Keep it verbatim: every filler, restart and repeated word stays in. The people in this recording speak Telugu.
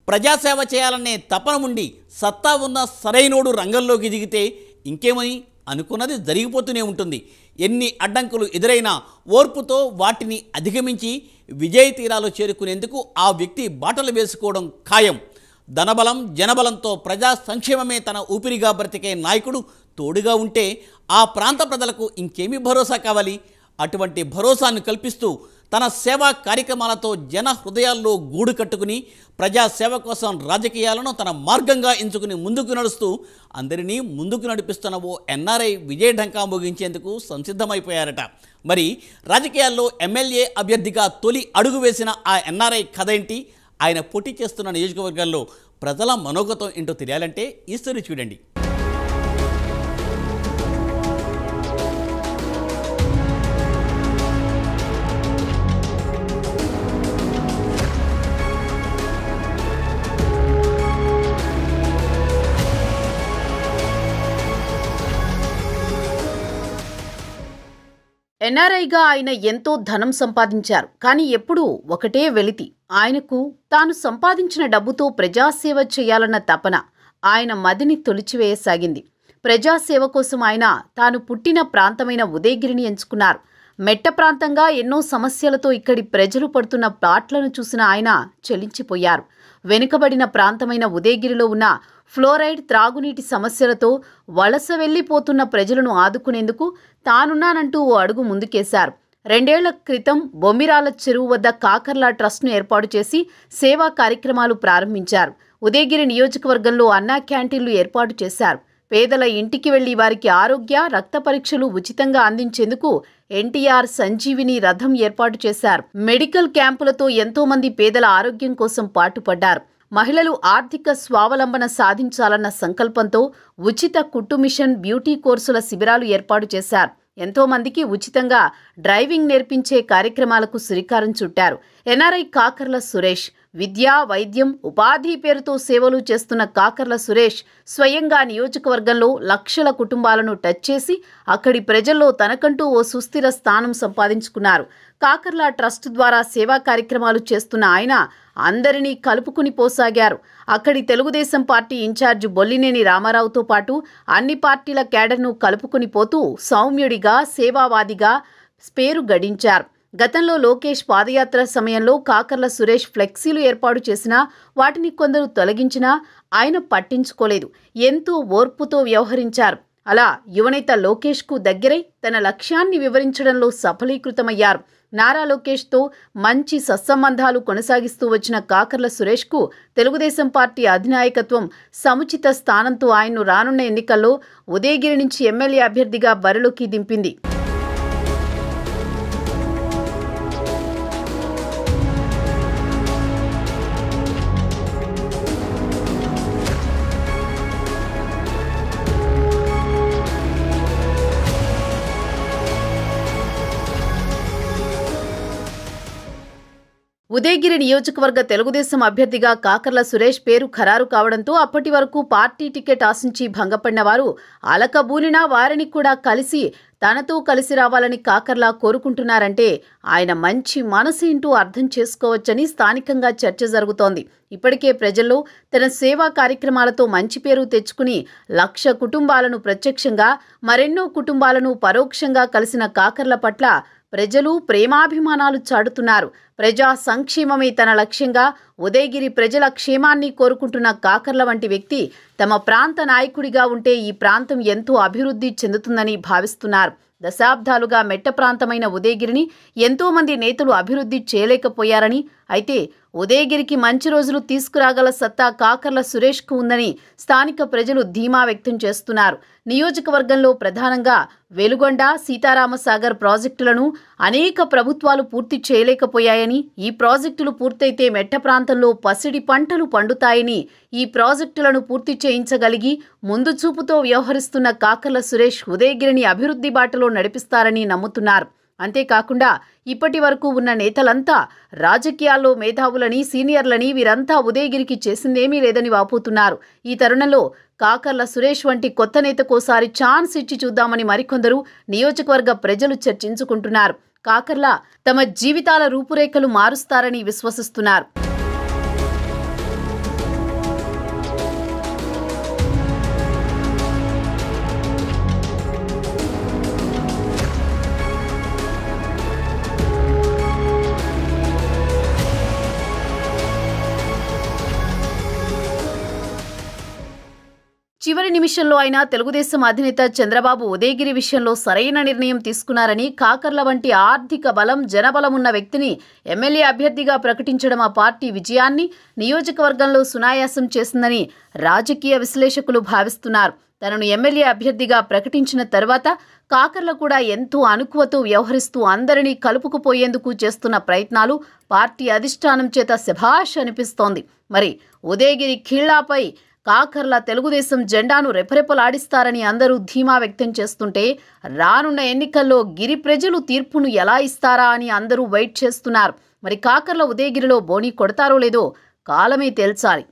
ప్రజాసేవ చేయాలనే తపన ఉండి సత్తా ఉన్న సరైనోడు రంగంలోకి దిగితే ఇంకేమని అనుకున్నది జరిగిపోతూనే ఉంటుంది. ఎన్ని అడ్డంకులు ఎదురైనా ఓర్పుతో వాటిని అధిగమించి విజయ తీరాలు చేరుకునేందుకు ఆ వ్యక్తి బాటలు వేసుకోవడం ఖాయం. ధనబలం జనబలంతో ప్రజా సంక్షేమమే తన ఊపిరిగా బ్రతికే నాయకుడు తోడుగా ఉంటే ఆ ప్రాంత ప్రజలకు ఇంకేమీ భరోసా కావాలి? అటువంటి భరోసాను కల్పిస్తూ తన సేవా కార్యక్రమాలతో జన హృదయాల్లో గూడు కట్టుకుని ప్రజాసేవ కోసం రాజకీయాలను తన మార్గంగా ఎంచుకుని ముందుకు నడుస్తూ అందరినీ ముందుకు నడిపిస్తున్న ఓ ఎన్ఆర్ఐ విజయ ఢంకా మోగించేందుకు సంసిద్ధమైపోయారట. మరి రాజకీయాల్లో ఎమ్మెల్యే అభ్యర్థిగా తొలి అడుగు వేసిన ఆ ఎన్ఆర్ఐ కథ ఏంటి? ఆయన పోటీ చేస్తున్న నియోజకవర్గాల్లో ప్రజల మనోగతం ఏంటో తెలియాలంటే ఈ స్టోరీ చూడండి. ఎన్ఆర్ఐగా ఆయన ఎంతో ధనం సంపాదించారు. కానీ ఎప్పుడూ ఒకటే వెలితి, ఆయనకు తాను సంపాదించిన డబ్బుతో ప్రజాసేవ చేయాలన్న తపన ఆయన మదిని తొలిచివేయసాగింది. ప్రజాసేవ కోసం ఆయన తాను పుట్టిన ప్రాంతమైన ఉదయగిరిని ఎంచుకున్నారు. మెట్ట ప్రాంతంగా ఎన్నో సమస్యలతో ఇక్కడి ప్రజలు పడుతున్న పాట్లను చూసిన ఆయన చలించిపోయారు. వెనుకబడిన ప్రాంతమైన ఉదయగిరిలో ఉన్న ఫ్లోరైడ్ త్రాగునీటి సమస్యలతో వలస వెళ్లిపోతున్న ప్రజలను ఆదుకునేందుకు తానున్నానంటూ ఓ అడుగు ముందుకేశారు. రెండేళ్ల క్రితం బొమ్మిరాల చెరువు వద్ద కాకర్ల ట్రస్ట్ను ఏర్పాటు చేసి సేవా కార్యక్రమాలు ప్రారంభించారు. ఉదయగిరి నియోజకవర్గంలో అన్నా క్యాంటీన్లు ఏర్పాటు చేశారు. పేదల ఇంటికి వెళ్లి వారికి ఆరోగ్య రక్త పరీక్షలు ఉచితంగా అందించేందుకు ఎన్టీఆర్ సంజీవిని రథం ఏర్పాటు చేశారు. మెడికల్ క్యాంపులతో ఎంతో మంది పేదల ఆరోగ్యం కోసం పాటుపడ్డారు. మహిళలు ఆర్థిక స్వావలంబన సాధించాలన్న సంకల్పంతో ఉచిత కుట్టు మిషన్, బ్యూటీ కోర్సుల శిబిరాలు ఏర్పాటు చేశారు. ఎంతో మందికి ఉచితంగా డ్రైవింగ్ నేర్పించే కార్యక్రమాలకు శ్రీకారం చుట్టారు. ఎన్ఆర్ఐ కాకర్ల సురేష్ విద్య, వైద్యం, ఉపాధి పేరుతో సేవలు చేస్తున్న కాకర్ల సురేష్ స్వయంగా నియోజకవర్గంలో లక్షల కుటుంబాలను టచ్ చేసి అక్కడి ప్రజల్లో తనకంటూ ఓ సుస్థిర స్థానం సంపాదించుకున్నారు. కాకర్ల ట్రస్ట్ ద్వారా సేవా కార్యక్రమాలు చేస్తున్న ఆయన అందరినీ కలుపుకుని పోసాగారు. అక్కడి తెలుగుదేశం పార్టీ ఇన్ఛార్జ్ బొల్లినేని రామారావుతో పాటు అన్ని పార్టీల క్యాడర్ను కలుపుకుని పోతూ సౌమ్యుడిగా, సేవావాదిగా పేరు గడించారు. గతంలో లోకేష్ పాదయాత్ర సమయంలో కాకర్ల సురేష్ ఫ్లెక్సీలు ఏర్పాటు చేసినా వాటిని కొందరు తొలగించినా ఆయన పట్టించుకోలేదు. ఎంతో ఓర్పుతో వ్యవహరించారు. అలా యువనేత లోకేష్కు దగ్గరై తన లక్ష్యాన్ని వివరించడంలో సఫలీకృతమయ్యారు. నారా లోకేష్తో మంచి సత్సంబంధాలు కొనసాగిస్తూ వచ్చిన కాకర్ల సురేష్కు తెలుగుదేశం పార్టీ అధినాయకత్వం సముచిత స్థానంతో ఆయన్ను రానున్న ఎన్నికల్లో ఉదయగిరి నుంచి ఎమ్మెల్యే అభ్యర్థిగా బరిలోకి దింపింది. ఉదయగిరి నియోజకవర్గ తెలుగుదేశం అభ్యర్థిగా కాకర్ల సురేష్ పేరు ఖరారు కావడంతో అప్పటి వరకు పార్టీ టికెట్ ఆశించి భంగపడిన వారు అలకబూనినా వారిని కూడా కలిసి తనతో కలిసి రావాలని కాకర్ల కోరుకుంటున్నారంటే ఆయన మంచి మనసు ఏంటూ అర్థం చేసుకోవచ్చని స్థానికంగా చర్చ జరుగుతోంది. ఇప్పటికే ప్రజల్లో తన సేవా కార్యక్రమాలతో మంచి పేరు తెచ్చుకుని లక్ష కుటుంబాలను ప్రత్యక్షంగా, మరెన్నో కుటుంబాలను పరోక్షంగా కలిసిన కాకర్ల పట్ల ప్రజలు ప్రేమాభిమానాలు చాటుతున్నారు. ప్రజా సంక్షేమమే తన లక్ష్యంగా ఉదయగిరి ప్రజల క్షేమాన్ని కోరుకుంటున్న కాకర్ల వంటి వ్యక్తి తమ ప్రాంత నాయకుడిగా ఉంటే ఈ ప్రాంతం ఎంతో అభివృద్ధి చెందుతుందని భావిస్తున్నారు. దశాబ్దాలుగా మెట్ట ప్రాంతమైన ఉదయగిరిని ఎంతో మంది నేతలు అభివృద్ధి చేయలేకపోయారని, అయితే ఉదయగిరికి మంచి రోజులు తీసుకురాగల సత్తా కాకర్ల సురేష్కు ఉందని స్థానిక ప్రజలు ధీమా వ్యక్తం చేస్తున్నారు. నియోజకవర్గంలో ప్రధానంగా వెలుగొండ, సీతారామసాగర్ ప్రాజెక్టులను అనేక ప్రభుత్వాలు పూర్తి చేయలేకపోయాయని, ఈ ప్రాజెక్టులు పూర్తయితే మెట్ట ప్రాంతంలో పసిడి పంటలు పండుతాయని, ఈ ప్రాజెక్టులను పూర్తి చేయించగలిగి ముందు చూపుతో వ్యవహరిస్తున్న కాకర్ల సురేష్ ఉదయగిరిని అభివృద్ధి బాటలో నడిపిస్తారని నమ్ముతున్నారు. అంతేకాకుండా ఇప్పటి వరకు ఉన్న నేతలంతా రాజకీయాల్లో మేధావులని, సీనియర్లని, వీరంతా ఉదయగిరికి చేసిందేమీ లేదని వాపోతున్నారు. ఈ తరుణంలో కాకర్ల సురేష్ వంటి కొత్త నేతకోసారి ఛాన్స్ ఇచ్చి చూద్దామని మరికొందరు నియోజకవర్గ ప్రజలు చర్చించుకుంటున్నారు. కాకర్ల తమ జీవితాల రూపురేఖలు మారుస్తారని విశ్వసిస్తున్నారు. చివరి నిమిషంలో అయినా తెలుగుదేశం అధినేత చంద్రబాబు ఉదయగిరి విషయంలో సరైన నిర్ణయం తీసుకున్నారని, కాకర్ల వంటి ఆర్థిక బలం, జనబలం ఉన్న వ్యక్తిని ఎమ్మెల్యే అభ్యర్థిగా ప్రకటించడం ఆ పార్టీ విజయాన్ని నియోజకవర్గంలో సునాయాసం చేసిందని రాజకీయ విశ్లేషకులు భావిస్తున్నారు. తనను ఎమ్మెల్యే అభ్యర్థిగా ప్రకటించిన తర్వాత కాకర్ల కూడా ఎంతో అణకువతో వ్యవహరిస్తూ అందరినీ కలుపుకుపోయేందుకు చేస్తున్న ప్రయత్నాలు పార్టీ అధిష్టానం చేత శభాష్ అనిపిస్తోంది. మరి ఉదయగిరి ఖీళ్లాపై కాకర్ల తెలుగుదేశం జెండాను రెపరెపలాడిస్తారని అందరూ ధీమా వ్యక్తం చేస్తుంటే, రానున్న ఎన్నికల్లో గిరి ప్రజలు తీర్పును ఎలా ఇస్తారా అని అందరూ వెయిట్ చేస్తున్నారు. మరి కాకర్ల ఉదయగిరిలో బోని కొడతారో లేదో కాలమే తేల్చాలి.